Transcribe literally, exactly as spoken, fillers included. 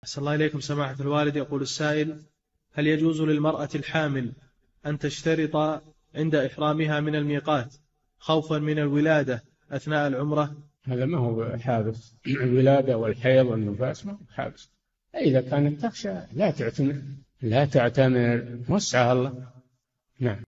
أحسن الله إليكم سماحة الوالد. يقول السائل: هل يجوز للمرأة الحامل أن تشترط عند إحرامها من الميقات خوفا من الولادة أثناء العمرة؟ هذا ما هو حابس. الولادة والحيض والنفاس ما هو حابس. إذا كانت تخشى لا تعتمر لا تعتمر، وسعها الله. نعم.